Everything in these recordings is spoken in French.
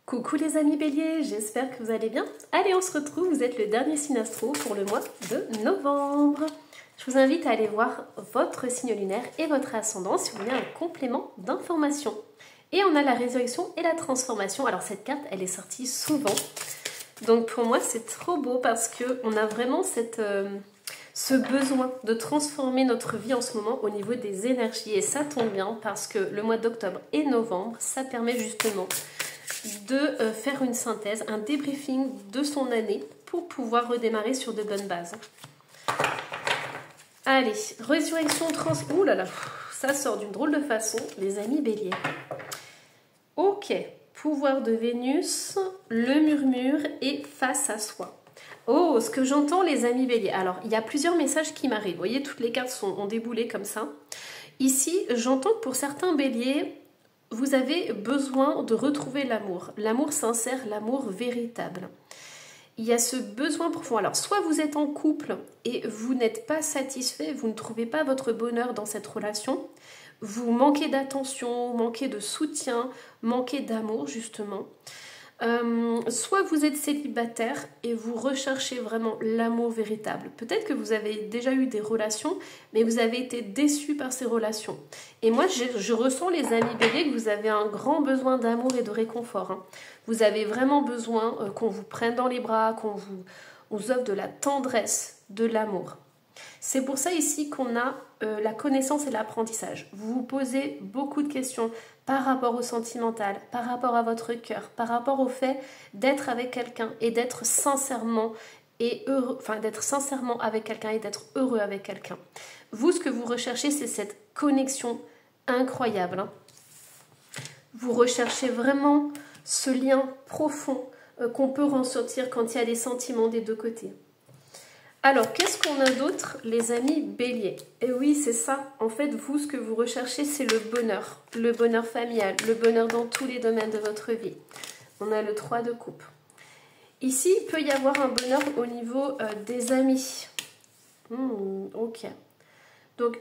Coucou les amis béliers, j'espère que vous allez bien. Allez, on se retrouve, vous êtes le dernier signe astro pour le mois de novembre. Je vous invite à aller voir votre signe lunaire et votre ascendant si vous voulez un complément d'information. Et on a la résurrection et la transformation. Alors cette carte, elle est sortie souvent. Donc pour moi, c'est trop beau parce qu'on a vraiment ce besoin de transformer notre vie en ce moment au niveau des énergies. Et ça tombe bien parce que le mois d'octobre et novembre, ça permet justement de faire une synthèse, un débriefing de son année pour pouvoir redémarrer sur de bonnes bases. Allez, résurrection, ouh là là, ça sort d'une drôle de façon, les amis béliers. Ok, pouvoir de Vénus, le murmure et face à soi. Oh, ce que j'entends les amis béliers. Alors, il y a plusieurs messages qui m'arrivent. Vous voyez, toutes les cartes ont déboulé comme ça. Ici, j'entends que pour certains béliers, vous avez besoin de retrouver l'amour. L'amour sincère, l'amour véritable. Il y a ce besoin profond. Alors, soit vous êtes en couple et vous n'êtes pas satisfait, vous ne trouvez pas votre bonheur dans cette relation, vous manquez d'attention, manquez de soutien, manquez d'amour justement. Soit vous êtes célibataire et vous recherchez vraiment l'amour véritable. Peut-être que vous avez déjà eu des relations, mais vous avez été déçu par ces relations. Et moi, je ressens, les amis béliers, que vous avez un grand besoin d'amour et de réconfort. Hein. Vous avez vraiment besoin qu'on vous prenne dans les bras, qu'on vous offre de la tendresse, de l'amour. C'est pour ça ici qu'on a la connaissance et l'apprentissage. Vous vous posez beaucoup de questions par rapport au sentimental, par rapport à votre cœur, par rapport au fait d'être avec quelqu'un et d'être sincèrement et heureux, enfin d'être sincèrement avec quelqu'un et d'être heureux avec quelqu'un. Vous, ce que vous recherchez, c'est cette connexion incroyable. Hein. Vous recherchez vraiment ce lien profond qu'on peut ressentir quand il y a des sentiments des deux côtés. Alors, qu'est-ce qu'on a d'autre, les amis béliers? Et oui, c'est ça. En fait, vous, ce que vous recherchez, c'est le bonheur familial, le bonheur dans tous les domaines de votre vie. On a le 3 de coupe. Ici, il peut y avoir un bonheur au niveau des amis. Ok. Donc,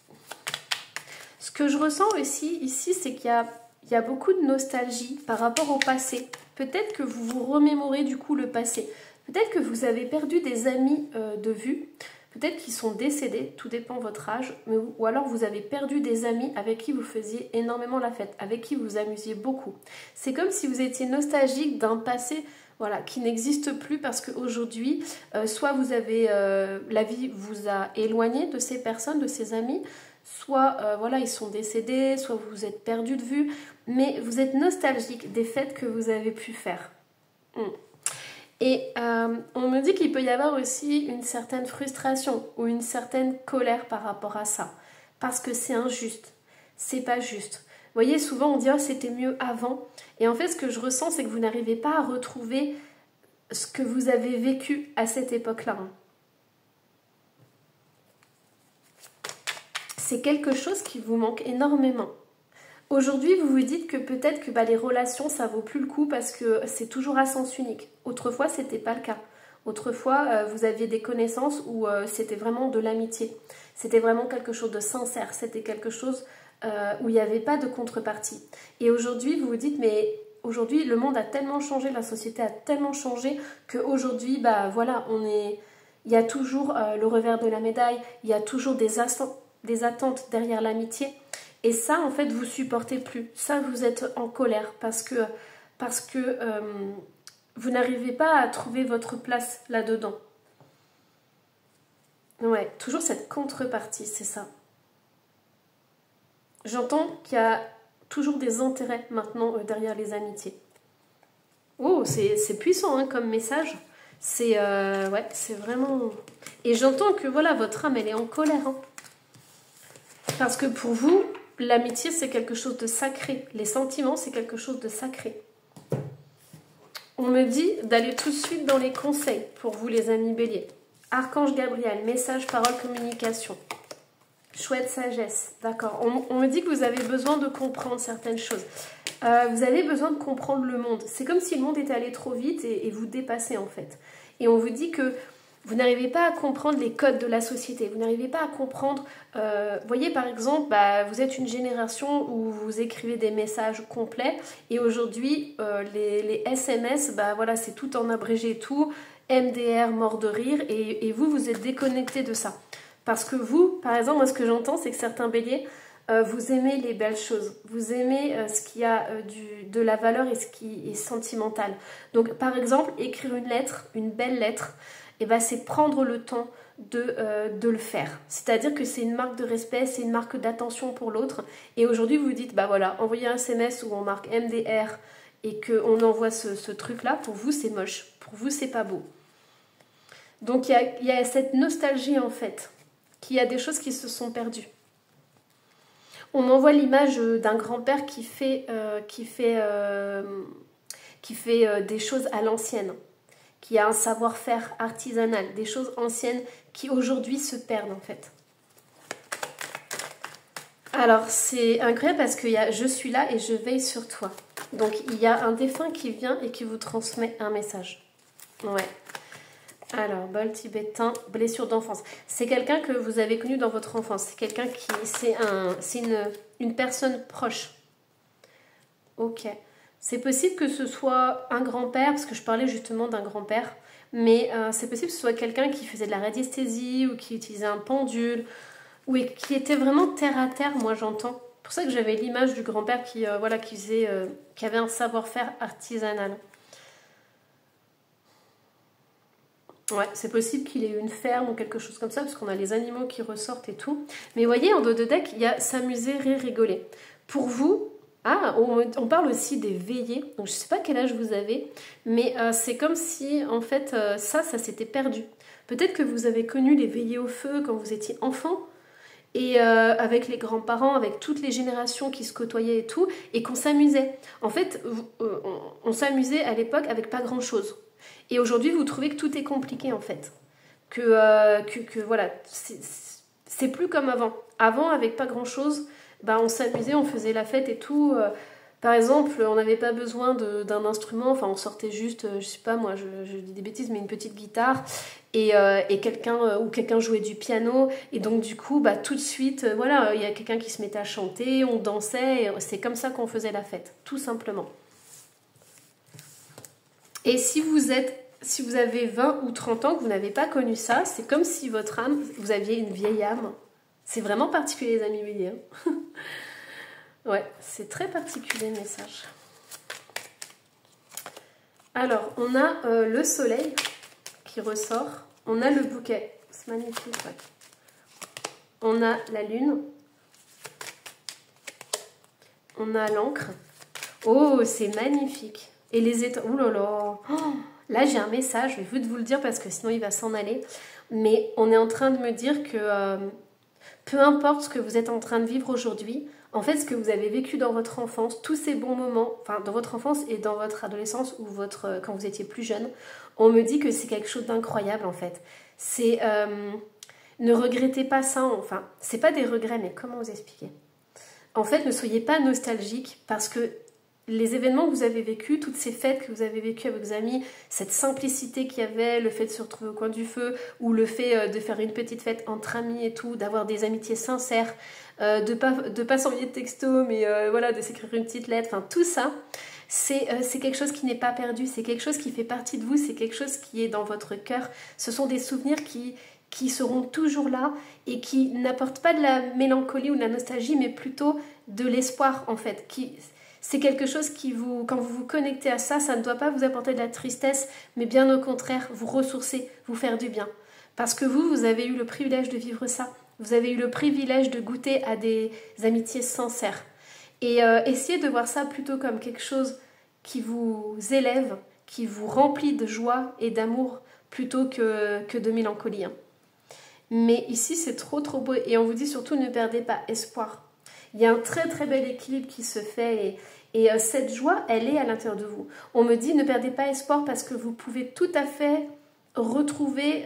ce que je ressens aussi ici, c'est qu'il y a beaucoup de nostalgie par rapport au passé. Peut-être que vous vous remémorez du coup le passé. Peut-être que vous avez perdu des amis de vue, peut-être qu'ils sont décédés, tout dépend de votre âge, ou alors vous avez perdu des amis avec qui vous faisiez énormément la fête, avec qui vous amusiez beaucoup. C'est comme si vous étiez nostalgique d'un passé qui n'existe plus parce qu'aujourd'hui, soit vous avez, la vie vous a éloigné de ces personnes, de ces amis, soit ils sont décédés, soit vous vous êtes perdu de vue, mais vous êtes nostalgique des fêtes que vous avez pu faire. Et on me dit qu'il peut y avoir aussi une certaine frustration ou une certaine colère par rapport à ça. Parce que c'est injuste, c'est pas juste. Vous voyez, souvent on dit « oh, c'était mieux avant ». Et en fait, ce que je ressens, c'est que vous n'arrivez pas à retrouver ce que vous avez vécu à cette époque-là. C'est quelque chose qui vous manque énormément. Aujourd'hui, vous vous dites que peut-être que les relations, ça vaut plus le coup parce que c'est toujours à sens unique. Autrefois, c'était pas le cas. Autrefois, vous aviez des connaissances où c'était vraiment de l'amitié. C'était vraiment quelque chose de sincère. C'était quelque chose où il n'y avait pas de contrepartie. Et aujourd'hui, vous vous dites, mais aujourd'hui, le monde a tellement changé, la société a tellement changé qu'aujourd'hui, il y a toujours le revers de la médaille, il y a toujours des attentes derrière l'amitié. Et ça, en fait, vous supportez plus. Ça, vous êtes en colère parce que vous n'arrivez pas à trouver votre place là-dedans. Ouais, toujours cette contrepartie, c'est ça. J'entends qu'il y a toujours des intérêts maintenant derrière les amitiés. Oh, c'est puissant hein, comme message. C'est vraiment... Et j'entends que votre âme, elle est en colère. Hein. Parce que pour vous... l'amitié, c'est quelque chose de sacré. Les sentiments, c'est quelque chose de sacré. On me dit d'aller tout de suite dans les conseils pour vous, les amis béliers. Archange Gabriel, message, parole, communication. Chouette sagesse, d'accord. On me dit que vous avez besoin de comprendre certaines choses. Vous avez besoin de comprendre le monde. C'est comme si le monde était allé trop vite et vous dépassez en fait. Et on vous dit que Vous n'arrivez pas à comprendre les codes de la société, vous n'arrivez pas à comprendre, voyez par exemple, vous êtes une génération où vous écrivez des messages complets et aujourd'hui les SMS, voilà, c'est tout en abrégé et tout, MDR, mort de rire et vous, vous êtes déconnecté de ça. Parce que vous, par exemple, moi ce que j'entends c'est que certains béliers, vous aimez les belles choses, vous aimez ce qui a de la valeur et ce qui est sentimental. Donc par exemple, écrire une lettre, une belle lettre, et c'est prendre le temps de le faire. C'est-à-dire que c'est une marque de respect, c'est une marque d'attention pour l'autre. Et aujourd'hui, vous vous dites, voilà, envoyer un SMS où on marque MDR et qu'on envoie ce truc-là, pour vous, c'est moche. Pour vous, c'est pas beau. Donc, il y a cette nostalgie, en fait, qu'il y a des choses qui se sont perdues. On m'envoie l'image d'un grand-père qui fait des choses à l'ancienne, qui a un savoir-faire artisanal, des choses anciennes qui aujourd'hui se perdent en fait. Alors c'est incroyable parce que je suis là et je veille sur toi. Donc il y a un défunt qui vient et qui vous transmet un message. Ouais. Alors, bol tibétain, blessure d'enfance. C'est quelqu'un que vous avez connu dans votre enfance. C'est quelqu'un c'est une personne proche. Ok. C'est possible que ce soit un grand-père, parce que je parlais justement d'un grand-père, mais c'est possible que ce soit quelqu'un qui faisait de la radiesthésie ou qui utilisait un pendule, ou qui était vraiment terre à terre, moi j'entends. C'est pour ça que j'avais l'image du grand-père qui avait un savoir-faire artisanal. Ouais, c'est possible qu'il ait eu une ferme ou quelque chose comme ça, parce qu'on a les animaux qui ressortent et tout. Mais vous voyez, en dos de deck, il y a s'amuser, rire, rigoler. Pour vous, on parle aussi des veillées. Donc je ne sais pas quel âge vous avez, mais c'est comme si, en fait, ça s'était perdu. Peut-être que vous avez connu les veillées au feu quand vous étiez enfant, et avec les grands-parents, avec toutes les générations qui se côtoyaient et tout, et qu'on s'amusait. En fait, on s'amusait à l'époque avec pas grand-chose. Et aujourd'hui, vous trouvez que tout est compliqué en fait. Que voilà, c'est plus comme avant. Avant, avec pas grand-chose, on s'amusait, on faisait la fête et tout. Par exemple, on n'avait pas besoin d'un instrument, enfin on sortait juste, je sais pas moi, je dis des bêtises, mais une petite guitare et quelqu'un jouait du piano et donc du coup, tout de suite, voilà, il y a quelqu'un qui se mettait à chanter, on dansait, et c'est comme ça qu'on faisait la fête, tout simplement. Et si vous avez 20 ou 30 ans que vous n'avez pas connu ça, c'est comme si votre âme, vous aviez une vieille âme. C'est vraiment particulier les amis béliers. Ouais, c'est très particulier le message. Alors, on a le soleil qui ressort. On a le bouquet. C'est magnifique, ouais. On a la lune. On a l'encre. Oh, c'est magnifique. Et les étoiles. Ouh là là. Oh, là, j'ai un message. Je vais vous le dire parce que sinon, il va s'en aller. Mais on est en train de me dire que peu importe ce que vous êtes en train de vivre aujourd'hui, en fait, ce que vous avez vécu dans votre enfance, tous ces bons moments, enfin dans votre enfance et dans votre adolescence ou quand vous étiez plus jeune, on me dit que c'est quelque chose d'incroyable en fait. C'est ne regrettez pas ça, enfin, c'est pas des regrets, mais comment vous expliquer? En fait, ne soyez pas nostalgique parce que les événements que vous avez vécus, toutes ces fêtes que vous avez vécues avec vos amis, cette simplicité qu'il y avait, le fait de se retrouver au coin du feu, ou le fait de faire une petite fête entre amis et tout, d'avoir des amitiés sincères, de pas s'envoyer de texto, mais voilà, de s'écrire une petite lettre, enfin tout ça, c'est quelque chose qui n'est pas perdu, c'est quelque chose qui fait partie de vous, c'est quelque chose qui est dans votre cœur, ce sont des souvenirs qui seront toujours là et qui n'apportent pas de la mélancolie ou de la nostalgie, mais plutôt de l'espoir en fait, c'est quelque chose qui quand vous vous connectez à ça, ça ne doit pas vous apporter de la tristesse, mais bien au contraire, vous ressourcer, vous faire du bien. Parce que vous avez eu le privilège de vivre ça. Vous avez eu le privilège de goûter à des amitiés sincères. Et essayez de voir ça plutôt comme quelque chose qui vous élève, qui vous remplit de joie et d'amour, plutôt que de mélancolie. Mais ici, c'est trop beau. Et on vous dit surtout, ne perdez pas espoir. Il y a un très très bel équilibre qui se fait et cette joie, elle est à l'intérieur de vous. On me dit ne perdez pas espoir parce que vous pouvez tout à fait retrouver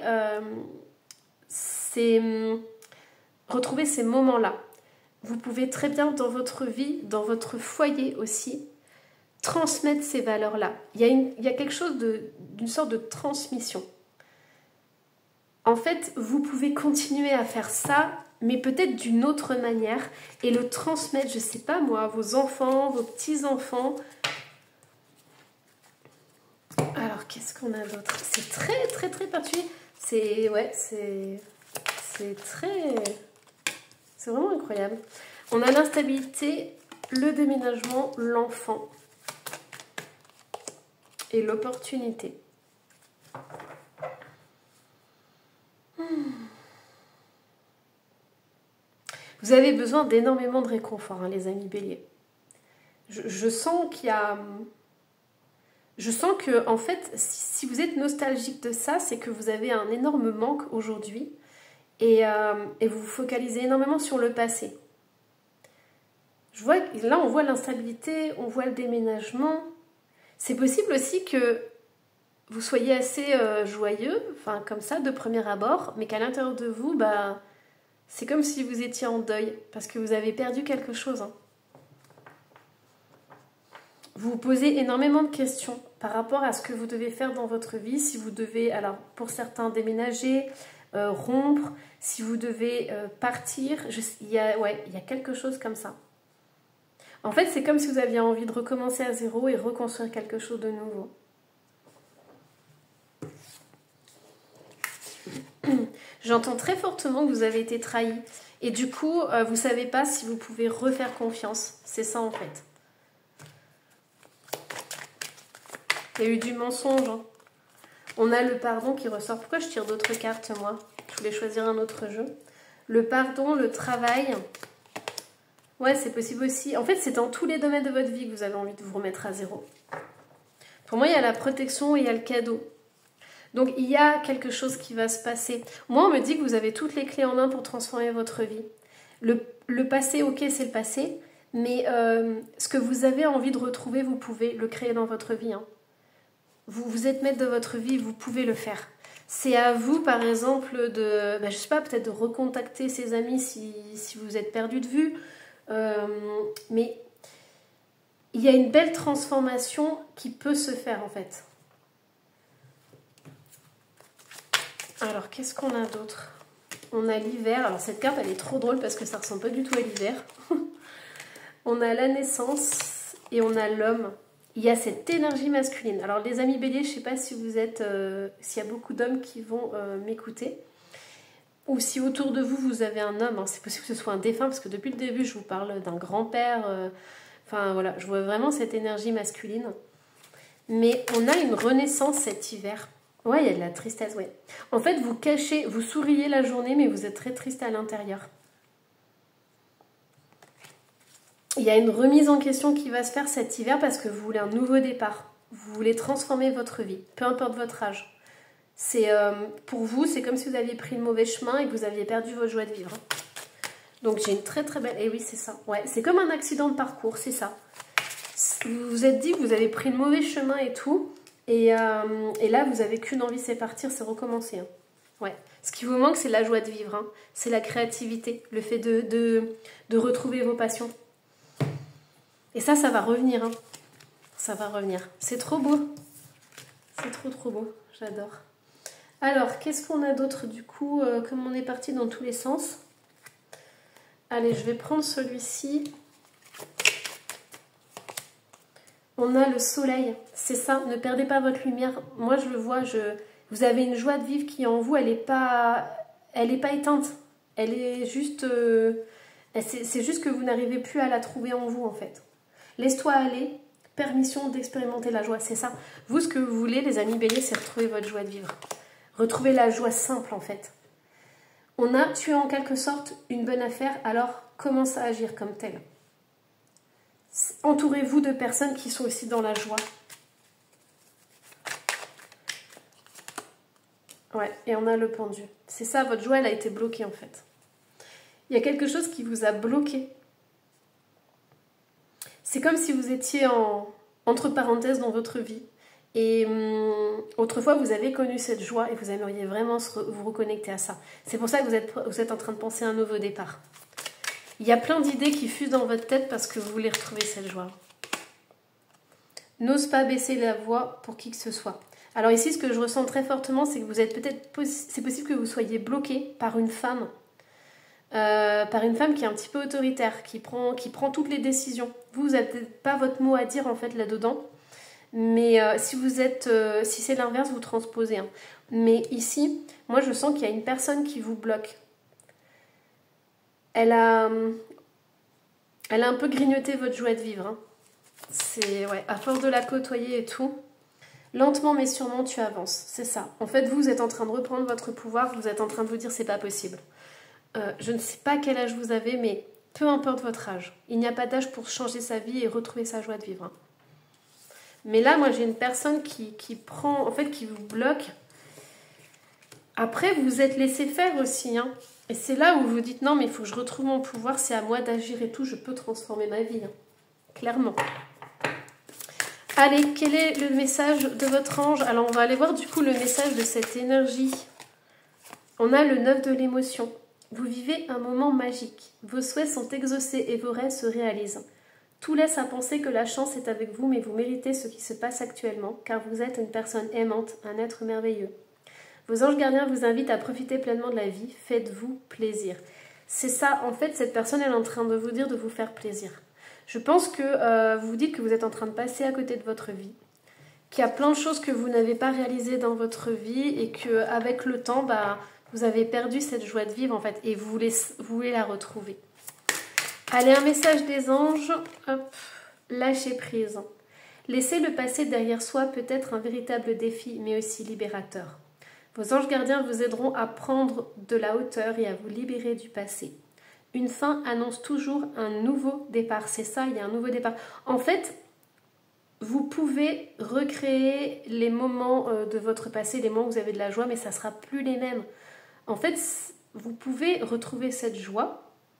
ces moments-là. Vous pouvez très bien dans votre vie, dans votre foyer aussi, transmettre ces valeurs-là. Il y a quelque chose d'une sorte de transmission. En fait, vous pouvez continuer à faire ça, mais peut-être d'une autre manière, et le transmettre, je sais pas moi, à vos enfants, vos petits-enfants. Alors, qu'est-ce qu'on a d'autre? C'est très, très, très particulier. C'est très... C'est vraiment incroyable. On a l'instabilité, le déménagement, l'enfant et l'opportunité. Vous avez besoin d'énormément de réconfort, hein, les amis béliers. Je sens qu'il y a... Je sens que, en fait, si vous êtes nostalgique de ça, c'est que vous avez un énorme manque aujourd'hui et vous vous focalisez énormément sur le passé. Là, on voit l'instabilité, on voit le déménagement. C'est possible aussi que vous soyez assez joyeux, enfin comme ça, de premier abord, mais qu'à l'intérieur de vous, bah, c'est comme si vous étiez en deuil, parce que vous avez perdu quelque chose. Hein. Vous vous posez énormément de questions par rapport à ce que vous devez faire dans votre vie, si vous devez, alors pour certains, déménager, rompre, si vous devez partir, il y a quelque chose comme ça. En fait, c'est comme si vous aviez envie de recommencer à zéro et reconstruire quelque chose de nouveau. J'entends très fortement que vous avez été trahi. Et du coup, vous ne savez pas si vous pouvez refaire confiance. C'est ça en fait. Il y a eu du mensonge. Hein. On a le pardon qui ressort. Pourquoi je tire d'autres cartes, moi? Je voulais choisir un autre jeu. Le pardon, le travail. Ouais, c'est possible aussi. En fait, c'est dans tous les domaines de votre vie que vous avez envie de vous remettre à zéro. Pour moi, il y a la protection et il y a le cadeau. Donc, il y a quelque chose qui va se passer. Moi, on me dit que vous avez toutes les clés en main pour transformer votre vie. Le passé, ok, c'est le passé. Mais ce que vous avez envie de retrouver, vous pouvez le créer dans votre vie. Hein. Vous êtes maître de votre vie, vous pouvez le faire. C'est à vous, par exemple, de, je sais pas, peut-être de recontacter ses amis si vous êtes perdu de vue. Mais il y a une belle transformation qui peut se faire, en fait. Alors, qu'est-ce qu'on a d'autre? On a l'hiver. Alors, cette carte, elle est trop drôle parce que ça ressemble pas du tout à l'hiver. On a la naissance et on a l'homme. Il y a cette énergie masculine. Alors, les amis béliers, je ne sais pas si vous êtes... s'il y a beaucoup d'hommes qui vont m'écouter. Ou si autour de vous, vous avez un homme. Hein, c'est possible que ce soit un défunt, parce que depuis le début, je vous parle d'un grand-père. Enfin, voilà, je vois vraiment cette énergie masculine. Mais on a une renaissance cet hiver. Ouais, il y a de la tristesse, ouais. En fait, vous cachez, vous souriez la journée, mais vous êtes très triste à l'intérieur. Il y a une remise en question qui va se faire cet hiver parce que vous voulez un nouveau départ. Vous voulez transformer votre vie, peu importe votre âge. Pour vous, c'est comme si vous aviez pris le mauvais chemin et que vous aviez perdu votre joie de vivre. Donc j'ai une très très belle... Et oui, c'est ça. Ouais, c'est comme un accident de parcours, c'est ça. Vous vous êtes dit que vous avez pris le mauvais chemin et tout... Et là, vous n'avez qu'une envie, c'est partir, c'est recommencer. Hein. Ouais. Ce qui vous manque, c'est la joie de vivre. Hein. C'est la créativité, le fait de retrouver vos passions. Et ça va revenir. Hein. Ça va revenir. C'est trop beau. C'est trop trop beau. J'adore. Alors, qu'est-ce qu'on a d'autre du coup, comme on est parti dans tous les sens? Allez, je vais prendre celui-ci. On a le soleil, c'est ça, ne perdez pas votre lumière. Moi, je le vois, vous avez une joie de vivre qui est en vous, elle n'est pas éteinte. Elle est juste... c'est juste que vous n'arrivez plus à la trouver en vous, en fait. Laisse-toi aller, permission d'expérimenter la joie, c'est ça. Vous, ce que vous voulez, les amis béliers, c'est retrouver votre joie de vivre. Retrouver la joie simple, en fait. On a tué en quelque sorte une bonne affaire, alors commence à agir comme tel. Entourez-vous de personnes qui sont aussi dans la joie. Ouais, et on a le pendu. C'est ça, votre joie, elle a été bloquée en fait. Il y a quelque chose qui vous a bloqué. C'est comme si vous étiez entre parenthèses dans votre vie. Et autrefois, vous avez connu cette joie et vous aimeriez vraiment vous reconnecter à ça. C'est pour ça que vous êtes en train de penser à un nouveau départ. Il y a plein d'idées qui fusent dans votre tête parce que vous voulez retrouver cette joie. N'ose pas baisser la voix pour qui que ce soit. Alors ici, ce que je ressens très fortement, c'est que vous êtes c'est possible que vous soyez bloqué par une femme. Qui est un petit peu autoritaire, qui prend toutes les décisions. Vous n'avez peut-être pas votre mot à dire en fait là-dedans, mais si c'est l'inverse, vous transposez. Hein. Mais ici, moi je sens qu'il y a une personne qui vous bloque. Elle a un peu grignoté votre joie de vivre. Hein. C'est à force de la côtoyer et tout. Lentement mais sûrement tu avances, c'est ça. En fait vous êtes en train de reprendre votre pouvoir, vous êtes en train de vous dire c'est pas possible. Je ne sais pas quel âge vous avez, mais peu importe votre âge. Il n'y a pas d'âge pour changer sa vie et retrouver sa joie de vivre. Hein. Mais là, moi, j'ai une personne qui vous bloque. Après, vous vous êtes laissé faire aussi. Hein. Et c'est là où vous dites, non, mais il faut que je retrouve mon pouvoir, c'est à moi d'agir et tout, je peux transformer ma vie. Hein. Clairement. Allez, quel est le message de votre ange? Alors, on va aller voir du coup le message de cette énergie. On a le 9 de l'émotion. Vous vivez un moment magique. Vos souhaits sont exaucés et vos rêves se réalisent. Tout laisse à penser que la chance est avec vous, mais vous méritez ce qui se passe actuellement, car vous êtes une personne aimante, un être merveilleux. Vos anges gardiens vous invitent à profiter pleinement de la vie. Faites-vous plaisir. C'est ça, en fait, cette personne elle est en train de vous dire de vous faire plaisir. Je pense que vous vous dites que vous êtes en train de passer à côté de votre vie, qu'il y a plein de choses que vous n'avez pas réalisées dans votre vie et qu'avec le temps, vous avez perdu cette joie de vivre en fait et vous voulez la retrouver. Allez, un message des anges. Hop, lâchez prise. Laisser le passé derrière soi peut être un véritable défi, mais aussi libérateur. Vos anges gardiens vous aideront à prendre de la hauteur et à vous libérer du passé. Une fin annonce toujours un nouveau départ. C'est ça, il y a un nouveau départ. En fait, vous pouvez recréer les moments de votre passé, les moments où vous avez de la joie, mais ça ne sera plus les mêmes. En fait, vous pouvez retrouver cette joie,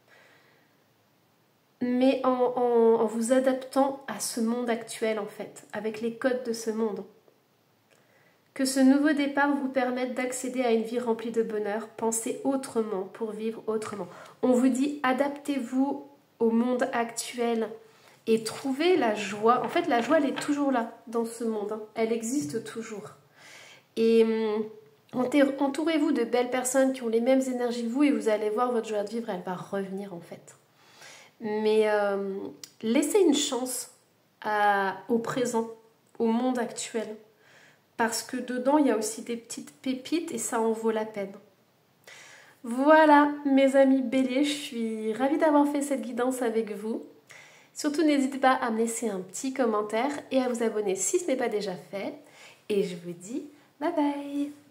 mais en vous adaptant à ce monde actuel, en fait, avec les codes de ce monde. Que ce nouveau départ vous permette d'accéder à une vie remplie de bonheur. Pensez autrement pour vivre autrement. On vous dit, adaptez-vous au monde actuel et trouvez la joie. En fait, la joie, elle est toujours là dans ce monde. Hein. Elle existe toujours. Et entourez-vous de belles personnes qui ont les mêmes énergies que vous et vous allez voir votre joie de vivre, elle va revenir en fait. Mais laissez une chance au présent, au monde actuel. Parce que dedans, il y a aussi des petites pépites et ça en vaut la peine. Voilà, mes amis béliers, je suis ravie d'avoir fait cette guidance avec vous. Surtout, n'hésitez pas à me laisser un petit commentaire et à vous abonner si ce n'est pas déjà fait. Et je vous dis bye bye!